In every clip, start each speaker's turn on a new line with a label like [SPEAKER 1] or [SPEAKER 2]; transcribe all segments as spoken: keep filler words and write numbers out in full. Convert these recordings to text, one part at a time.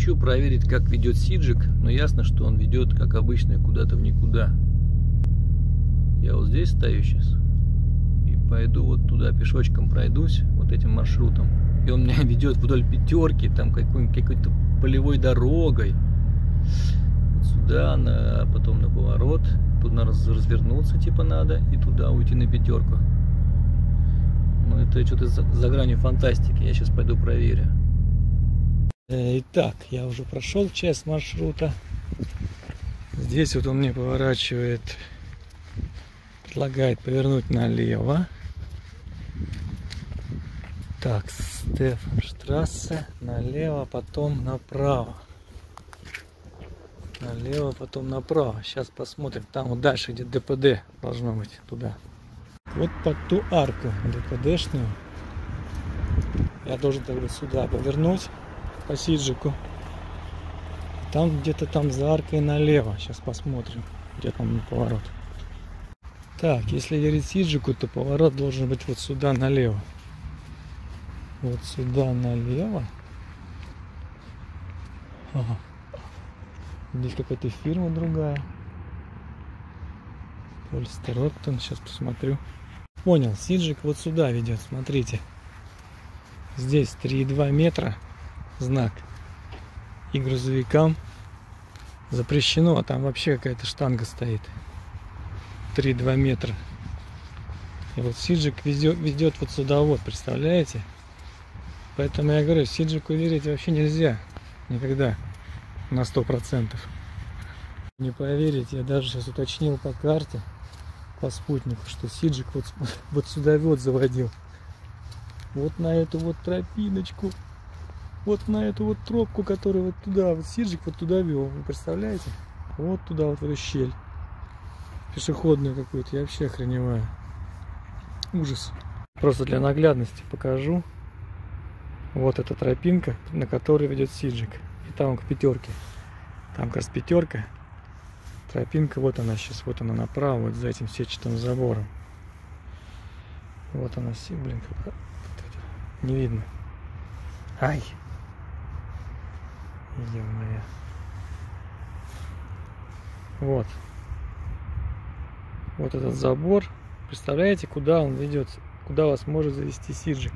[SPEAKER 1] Хочу проверить, как ведет Сиджик, но ясно, что он ведет, как обычно, куда-то в никуда. Я вот здесь стою сейчас и пойду вот туда, пешочком пройдусь, вот этим маршрутом. И он меня ведет вдоль пятерки, там какой-то полевой дорогой. Вот сюда, на, потом на поворот. Тут надо развернуться, типа надо, и туда уйти на пятерку. Ну, это что-то за, за гранью фантастики. Я сейчас пойду проверю. Итак, я уже прошел часть маршрута. Здесь вот он мне поворачивает, предлагает повернуть налево. Так, Стефанштрассе, налево, потом направо. Налево, потом направо. Сейчас посмотрим. Там вот дальше, где ДПД должно быть, туда. Вот под ту арку ДПДшную я должен тогда сюда повернуть по Сиджику. Там где-то там за аркой налево. Сейчас посмотрим, где там поворот. Так, если верить Сиджику, то поворот должен быть вот сюда налево. Вот сюда налево. Ага. Здесь какая-то фирма другая. Польстероттон. Сейчас посмотрю. Понял, Сиджик вот сюда ведет. Смотрите. Здесь три и два метра. Знак. И грузовикам запрещено. А там вообще какая-то штанга стоит. три и два метра. И вот Сиджик ведет, ведет вот сюда вот. Представляете? Поэтому я говорю, Сиджику верить вообще нельзя. Никогда. На сто процентов. Не поверите, я даже сейчас уточнил по карте, по спутнику, что Сиджик вот, вот сюда вот заводил. Вот на эту вот тропиночку. Вот на эту вот тропку, которая вот туда, вот Сиджик вот туда вел. Вы представляете? Вот туда, вот в эту щель. Пешеходную какую-то. Я вообще охреневаю. Ужас. Просто для наглядности покажу. Вот эта тропинка, на которой ведет Сиджик. И там к пятерке. Там как раз пятерка. Тропинка, вот она сейчас, вот она направо, вот за этим сетчатым забором. Вот она, блин, как... не видно. Ай! Ё-моё. Вот. Вот этот забор. Представляете, куда он ведет? Куда вас может завести Сиджик?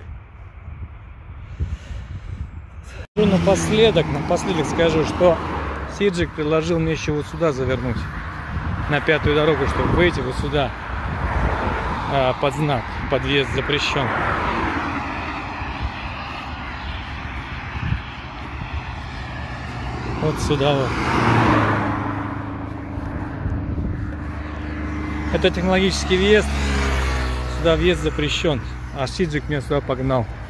[SPEAKER 1] Напоследок, напоследок скажу, что Сиджик предложил мне еще вот сюда завернуть, на пятую дорогу, чтобы выйти вот сюда, а, под знак «Подъезд запрещен». Вот сюда вот. Это технологический въезд, сюда въезд запрещен, а Сиджик меня сюда погнал.